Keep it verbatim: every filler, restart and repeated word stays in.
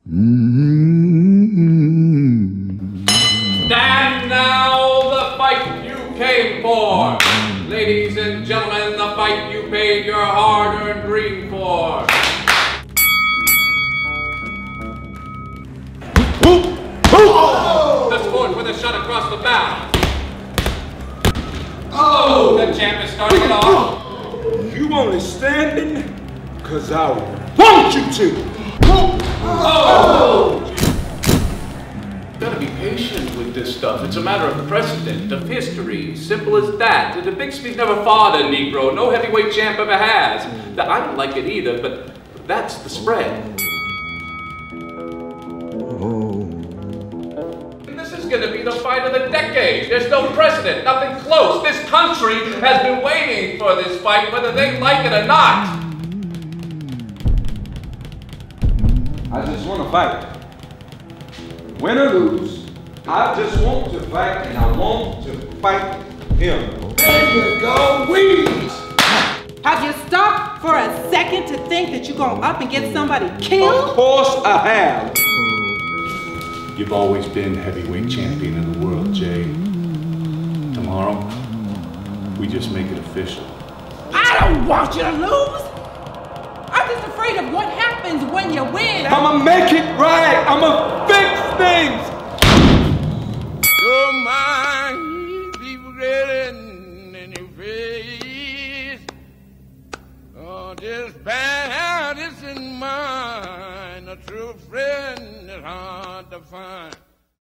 Stand now, the fight you came for. Ladies and gentlemen, the fight you paid your hard-earned dream for. Oh! The sport with a shot across the bow. Oh! The champ is starting it off. You only standing because I want you to. Oh! Gotta be patient with this stuff. It's a matter of precedent, of history. Simple as that. The Bixby's never fought a Negro. No heavyweight champ ever has. I don't like it either, but that's the spread. This is gonna be the fight of the decade. There's no precedent, nothing close. This country has been waiting for this fight, whether they like it or not. I just want to fight. Win or lose, I just want to fight, and I want to fight him. There you go, weeds! Have you stopped for a second to think that you're going to up and get somebody killed? Of course I have. You've always been heavyweight champion of the world, Jay. Tomorrow, we just make it official. I don't want you to lose. I'm just afraid of what happens when you win. I'ma make it right. I'ma fix things. Your mind be grinning in your face. Oh, this bad is in mine. A true friend is hard to find.